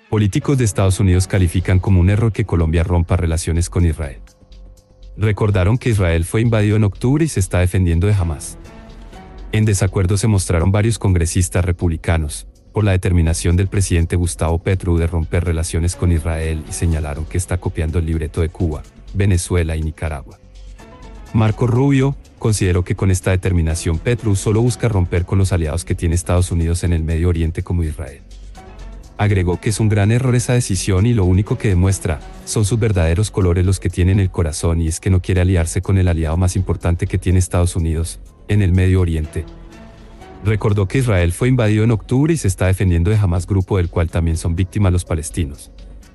Políticos de Estados Unidos califican como un error que Colombia rompa relaciones con Israel. Recordaron que Israel fue invadido en octubre y se está defendiendo de Hamás. En desacuerdo se mostraron varios congresistas republicanos por la determinación del presidente Gustavo Petro de romper relaciones con Israel y señalaron que está copiando el libreto de Cuba, Venezuela y Nicaragua. Marco Rubio consideró que con esta determinación Petro solo busca romper con los aliados que tiene Estados Unidos en el Medio Oriente como Israel. Agregó que es un gran error esa decisión y lo único que demuestra son sus verdaderos colores los que tiene en el corazón y es que no quiere aliarse con el aliado más importante que tiene Estados Unidos en el Medio Oriente. Recordó que Israel fue invadido en octubre y se está defendiendo de Hamás, grupo del cual también son víctimas los palestinos.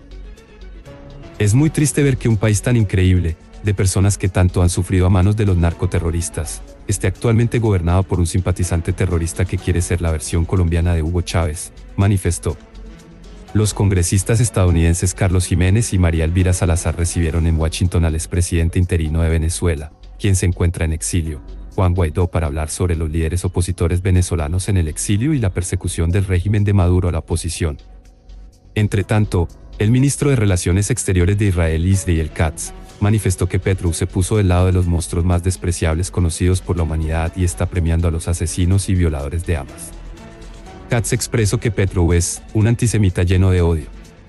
Es muy triste ver que un país tan increíble, de personas que tanto han sufrido a manos de los narcoterroristas, esté actualmente gobernado por un simpatizante terrorista que quiere ser la versión colombiana de Hugo Chávez, manifestó. Los congresistas estadounidenses Carlos Jiménez y María Elvira Salazar recibieron en Washington al expresidente interino de Venezuela, quien se encuentra en exilio, Juan Guaidó, para hablar sobre los líderes opositores venezolanos en el exilio y la persecución del régimen de Maduro a la oposición. Entre tanto, el ministro de Relaciones Exteriores de Israel, Israel Katz, manifestó que Petro se puso del lado de los monstruos más despreciables conocidos por la humanidad y está premiando a los asesinos y violadores de Hamas. Katz expresó que Petro es un antisemita lleno de odio.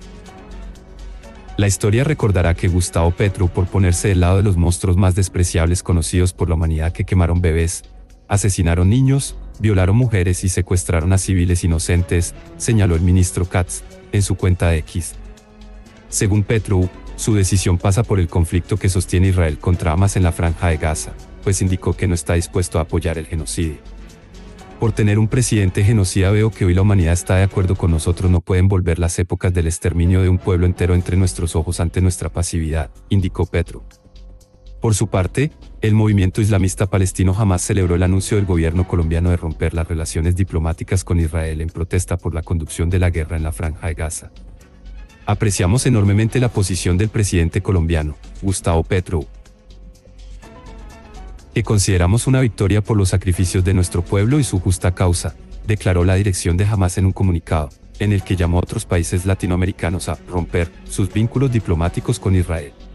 La historia recordará que Gustavo Petro, por ponerse del lado de los monstruos más despreciables conocidos por la humanidad que quemaron bebés, asesinaron niños, violaron mujeres y secuestraron a civiles inocentes, señaló el ministro Katz en su cuenta de X. Según Petro, su decisión pasa por el conflicto que sostiene Israel contra Hamas en la Franja de Gaza, pues indicó que no está dispuesto a apoyar el genocidio. Por tener un presidente genocida veo que hoy la humanidad está de acuerdo con nosotros, no pueden volver las épocas del exterminio de un pueblo entero entre nuestros ojos ante nuestra pasividad, indicó Petro. Por su parte, el movimiento islamista palestino Hamás celebró el anuncio del gobierno colombiano de romper las relaciones diplomáticas con Israel en protesta por la conducción de la guerra en la Franja de Gaza. Apreciamos enormemente la posición del presidente colombiano, Gustavo Petro, que consideramos una victoria por los sacrificios de nuestro pueblo y su justa causa, declaró la dirección de Hamás en un comunicado, en el que llamó a otros países latinoamericanos a romper sus vínculos diplomáticos con Israel.